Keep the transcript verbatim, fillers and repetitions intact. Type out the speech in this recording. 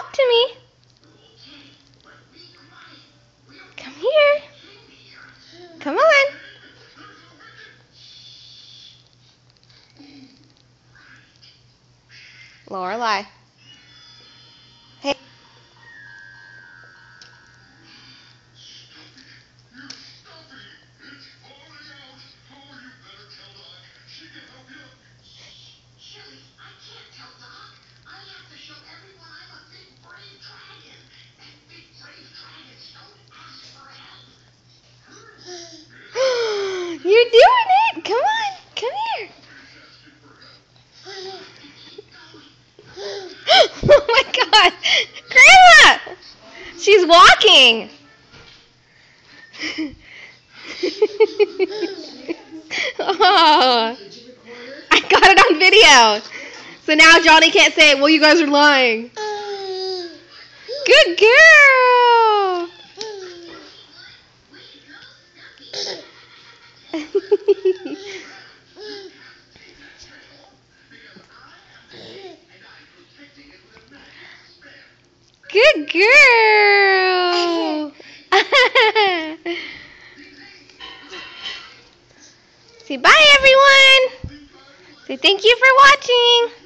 talk to me. Come here. Come on. Lorelai. Hey. You're doing it! Come on! Come here! Oh my God! Grandma! She's walking! Oh, I got it on video. So now Johnny can't say, well, you guys are lying. Good girl! Good girl! Say bye, everyone! Say thank you for watching!